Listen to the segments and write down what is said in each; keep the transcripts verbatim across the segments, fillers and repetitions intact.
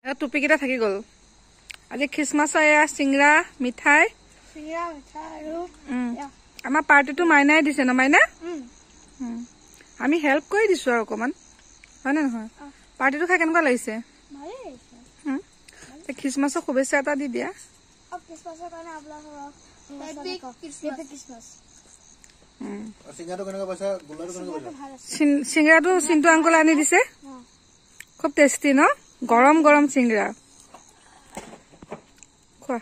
টুপি কেইটা থাকি গ'ল আজি খ্ৰীষ্টমাছৰ এয়া চিংৰা মিঠাই চিংৰা মিঠাই আৰু আমাৰ পাৰ্টিটো মাইনাই দিছে ন মাইনা আমি হেল্প কৰি দিছো আৰু অকমান হয় না নহয় পাৰ্টিটো খাই কেনেকুৱা লাগিছে খ্ৰীষ্টমাছৰ শুভেচ্ছা এটা দি দিয়া খ্ৰীষ্টমাছৰ কাৰণে আপোনালোকক হেপী খ্ৰীষ্টমাছ চিংৰাটো চিন্তু আংকলে আনি দিছে খুব টেষ্টি ন গৰম গৰম চিংৰা খোৱা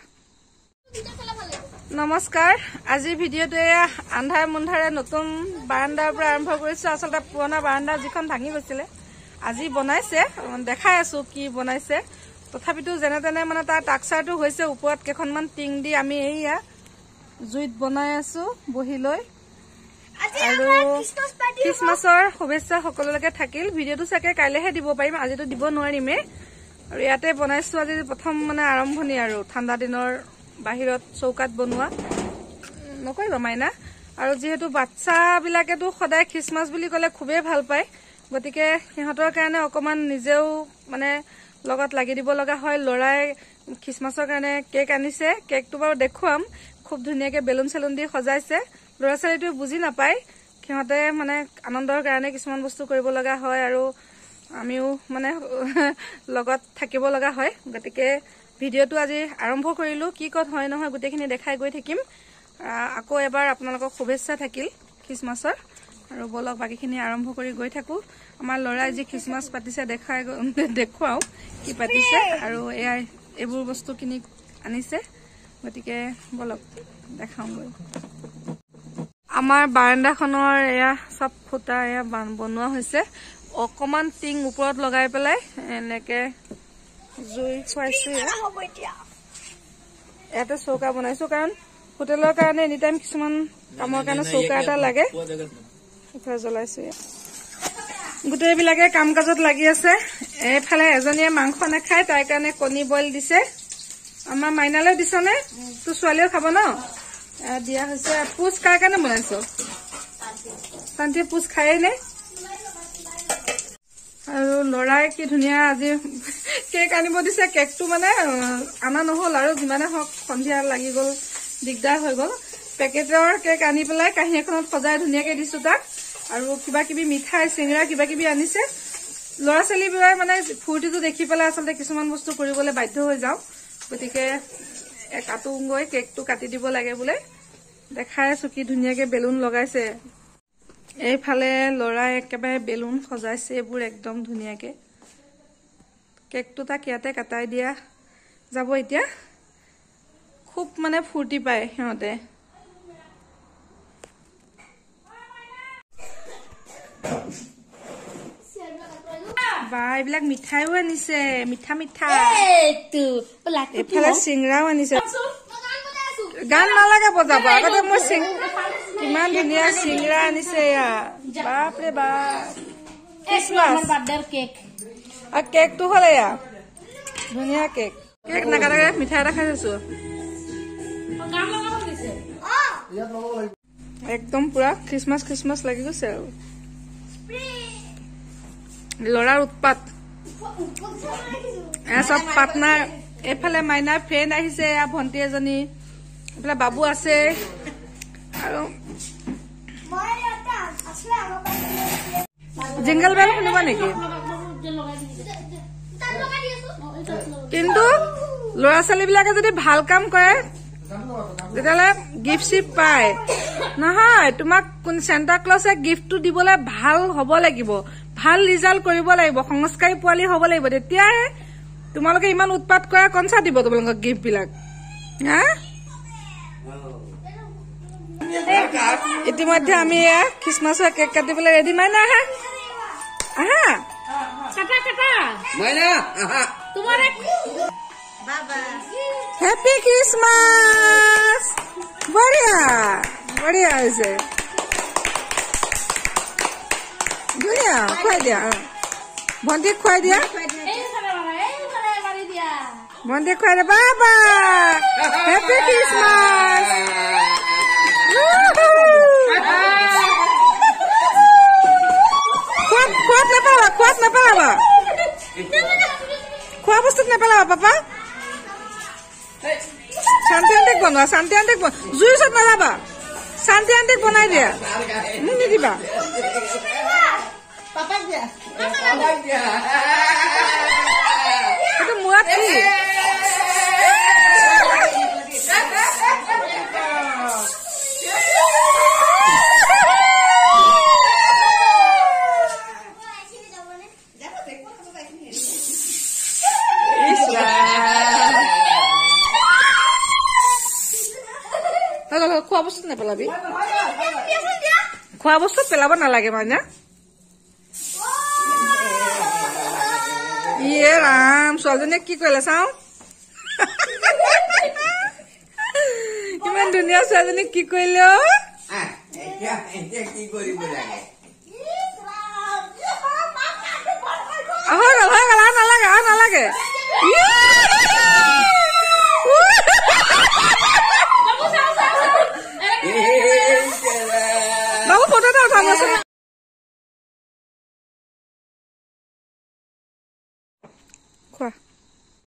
নমস্কাৰ আজি ভিডিঅ'টো এয়া আন্ধাৰ মুন্ধাৰে নতুন বাৰাণ্ডাৰ পৰা আৰম্ভ কৰিছো আচলতে পুৰণা বাৰাণ্ডা যিখন ভাঙি গৈছিলে আজি বনাইছে দেখাই আছো কি বনাইছে তথাপিতো যেনে তেনে মানে তাৰ টাক্সাৰটো হৈছে ওপৰত কেইখনমান টিং দি আমি এইয়া জুইত বনাই আছো বহি লৈ আৰু খ্ৰীষ্টমাছৰ শুভেচ্ছা সকলোলৈকে থাকিল ভিডিঅ'টো চাগে কাইলৈহে দিব পাৰিম আজিতো দিব নোৱাৰিমে আৰু ইয়াতে বনাইছো আজি প্ৰথম মানে আৰম্ভণি আৰু ঠাণ্ডা দিনৰ বাহিৰত চৌকাত বনোৱা নকৰিবা মাইনা আৰু যিহেতু বাচ্চা বিলাকেতো সদায় খ্ৰীষ্টমাছ বুলি ক'লে খুবেই ভাল পায় গতিকে সিহঁতৰ কাৰণে অকমান নিজেও মানে লগত লাগি দিব লগা হয় লৰাই খ্ৰীষ্টমাছৰ কাৰণে কেক আনিছে কেকটো বাৰু দেখুৱাম খুব ধুনীয়াকে বেলুন চেলুন দি সজাইছে ল'ৰা ছোৱালীটো বুজি নাপায় সিহঁতে মানে আনন্দৰ কাৰণে কিছুমান বস্তু কৰিব লগা হয় আৰু আমিও মানে লগত থাকিব লগা হয় গতিকে ভিডিঅ'টো আজি আৰম্ভ কৰিলো কি কত হয় নহয় গোটেইখিনি দেখাই গৈ থাকিম আকৌ এবাৰ আপোনালোকক শুভেচ্ছা থাকিল খ্ৰীষ্টমাছৰ আৰু বলক বাকিখিনি আৰম্ভ কৰি গৈ থাকো আমাৰ ল'ৰাই যি খ্ৰীষ্টমাছ পাতিছে দেখাই দেখুৱাও কি পাতিছে আৰু এয়া এইবোৰ বস্তু কিনি আনিছে গতিকে বলক দেখাওঁগৈ আমাৰ বাৰাণ্ডাখনৰ এয়া সব খুঁটা এয়া বনোৱা হৈছে অকমান টিং ওপৰত লগাই পেলাই এনেকে জুই খুৱাইছো ইয়াতে চৌকা বনাইছো কাৰণ হোটেলৰ কাৰণে এনি টাইম কিছুমান কামৰ কাৰণে চৌকা এটা লাগে জ্বলাইছো গোটেইবিলাকে কাম কাজত লাগি আছে এইফালে এজনীয়ে মাংস নাখায় তাইৰ কাৰণে কণী বইল দিছে আমাৰ মাইনালৈ দিছ নে তোৰ ছোৱালীও খাব ন দিয়া হৈছে পুচ কাৰ কাৰণে বনাইছো শান্তি পুচ খায়ে নে আৰু লৰাই কি ধুনীয়া আজি কেক আনিব দিছে কেকটো মানে আনা নহল আৰু যিমানে হওক সন্ধিয়া লাগি গল দিগদাৰ হৈ গল পেকেটৰ কেক আনি পেলাই কাঁহী এখনত সজাই ধুনীয়াকে দিছো তাক আৰু কিবা কিবি মিঠাই চিংৰা কিবা কিবি আনিছে ল'ৰা ছোৱালীবোৰে মানে ফূৰ্তিটো দেখি পেলাই আচলতে কিছুমান বস্তু কৰিবলৈ বাধ্য হৈ যাওঁ গতিকে কাটোগৈ কেকটো কাটি দিব লাগে বোলে দেখাই আছো কি ধুনীয়াকে বেলুন লগাইছে এইফালে ল'ৰাই একেবাৰে বেলুন সজাইছে এইবোৰ একদম ধুনীয়াকে কেকটো তাক ইয়াতে কাটাই দিয়া যাব এতিয়া খুব মানে ফূৰ্তি পায় সিহঁতে বা এইবিলাক মিঠাইও আনিছে মিঠা মিঠা এইফালে চিংৰাও আনিছে গান নালাগে বজাব আগতে মই কিমান ধুনীয়া চিংৰা আনিছে এয়া বাপৰে বাপ আৰু কেকটো হ'ল এয়া ধুনীয়া কেক কেক নাকাটাকে মিঠাই এটা খাই থৈছো একদম পুৰা খ্ৰীষ্টমাছ খ্ৰীষ্টমাছ লাগি গৈছে আৰু ল'ৰাৰ উৎপাত এয়া চব পাৰ্টনাৰ এইফালে মাইনাৰ ফ্ৰেণ্ড আহিছে এয়া ভণ্টি এজনী এইফালে বাবু আছে আৰু জিংগল বেল শুনিবা নেকি কিন্তু ল'ৰা ছোৱালী বিলাকে যদি ভাল কাম কৰে তেতিয়াহ'লে গিফ্ট চিফ্ট পায় নহয় তোমাক চেণ্টা ক্লজে গিফ্টটো দিবলৈ ভাল হ'ব লাগিব ভাল ৰিজাল্ট কৰিব লাগিব সংস্কাৰী পোৱালি হ'ব লাগিব তেতিয়াহে তোমালোকে ইমান উৎপাত কৰা কনচা দিব তোমালোকক গিফ্ট বিলাক হা ইতিমধ্যে আমি এয়া খ্ৰীষ্টমাছৰ কেক কাটিবলৈ ৰেডি মাইনা আহা আহা হেপী খ্ৰীষ্টমাছ বঢ়িয়া বঢ়িয়া হৈছে ধুনীয়া খুৱাই দিয়া ভণ্টিক খুৱাই দিয়া ভণ্টিক খুৱাই দিয়া বাবা হেপী খ্ৰীষ্টমাছ খোৱাত নাপাবা খোৱাত নাপাবা খোৱা বস্তুত নেপেলাবা পাপা শান্তি আন্টিক বনোৱা শান্তি আন্টিক জুইৰ ওচৰত নাযাবা শান্তি আন্টিক বনাই দিয়া মোক নিদিবা এইটো মূৰত কি খোৱা বস্তু নেপেলাবি খোৱা বস্তু পেলাব নালাগে মানে ইয়ে ৰাম ছোৱালীজনীয়ে কি কৰিলে চাওঁ ইমান ধুনীয়া ছোৱালীজনী কি কৰিলে হৈ গল হৈ গল আৰু নালাগে আৰু নালাগে বাবু ফটো এটা উঠাবচোন খোৱা